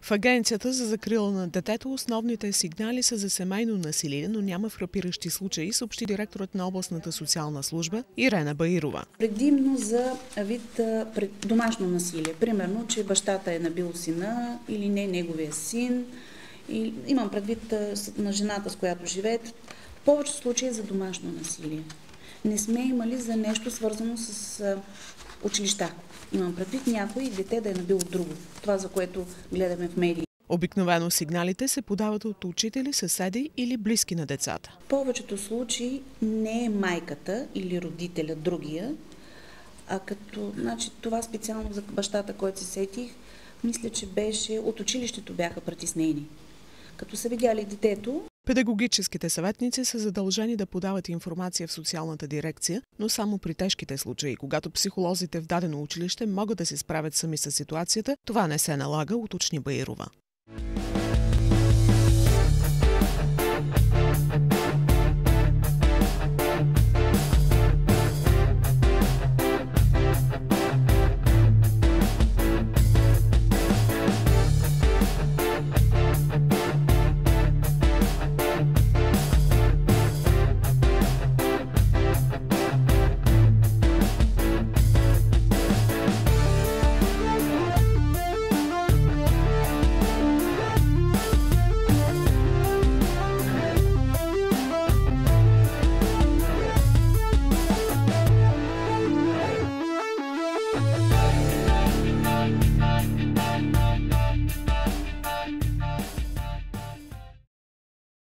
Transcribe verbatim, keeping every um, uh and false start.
В Агенцията за закрила на детето основните сигнали са за семейно насилие, но няма фрапиращи случаи, съобщи директорът на областната социална служба Ирена Баирова. Предимно за вид домашно насилие. Примерно, че бащата е набил сина или не неговия син. И имам предвид на жената, с която живеят. В повечето случаи за домашно насилие. Не сме имали за нещо свързано с училища. Имам предвид някой дете да е набило друго. Това, за което гледаме в медии. Обикновено сигналите се подават от учители, съседи или близки на децата. В повечето случаи не е майката или родителя другия, а като, значи, това специално за бащата, който се сетих, мисля, че беше от училището бяха притеснени. Като са видяли детето. Педагогическите съветници са задължени да подават информация в социалната дирекция, но само при тежките случаи, когато психолозите в дадено училище могат да се справят сами с ситуацията, това не се налага, уточни Баирова.